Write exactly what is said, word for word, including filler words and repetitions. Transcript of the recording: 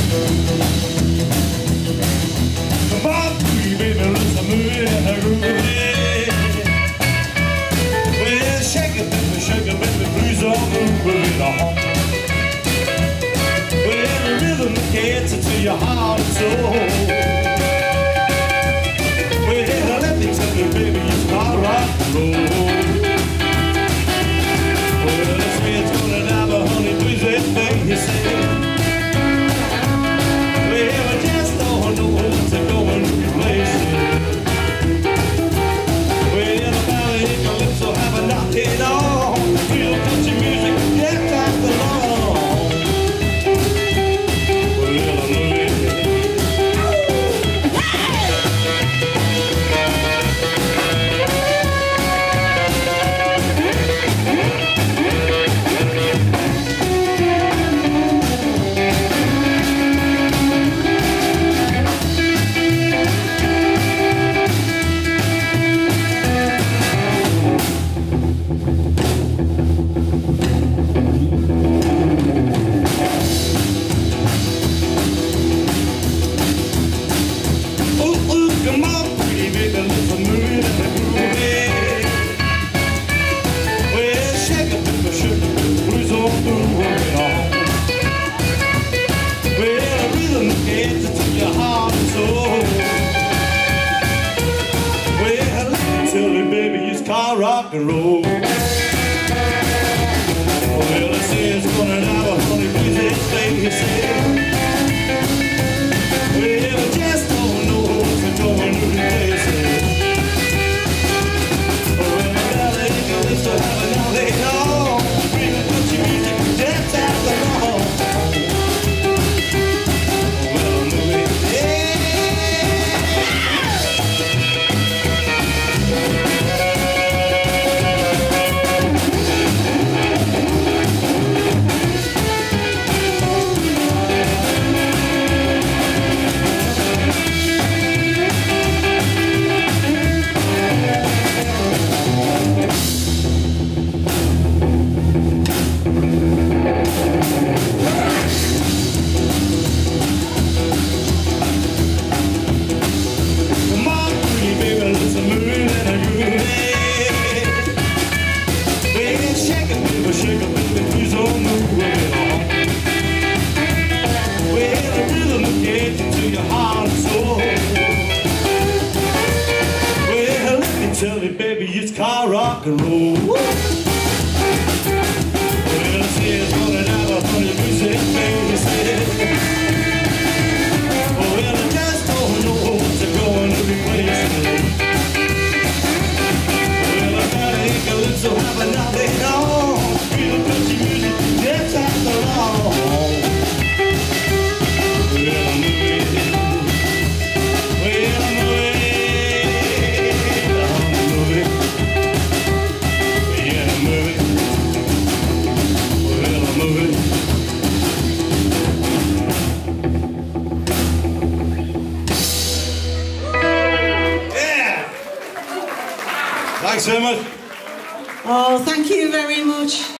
Come on, pretty baby, let's move it and groove it. Well, shake it, baby, shake it, baby, please don't move it on. Well, the rhythm gets it to your heart and soul. Well, let me tell you, baby, it's hard rock and roll. Well, this man's gonna have a honey, please, that thing you say. Come on, pretty baby, let's move it and groove it. Well, shake it, baby, shake it, please don't move it on. Well, the rhythm gets it to your heart and soul. Well, let me tell you, baby, it's car rock and roll. Well, I say it's gonna have a honey, please, that thing you say. Well, I just don't know what's going to be. Shake it, baby, please don't move it on. Well, the rhythm will get into your heart and soul. Well, let me tell you, baby, it's car rock and roll. Well, I say it's gonna have a funny music, baby, say. Well, I just don't know what's going to be placed. Well, I gotta take a look, so have a nothing on. Thanks so much. Oh, thank you very much.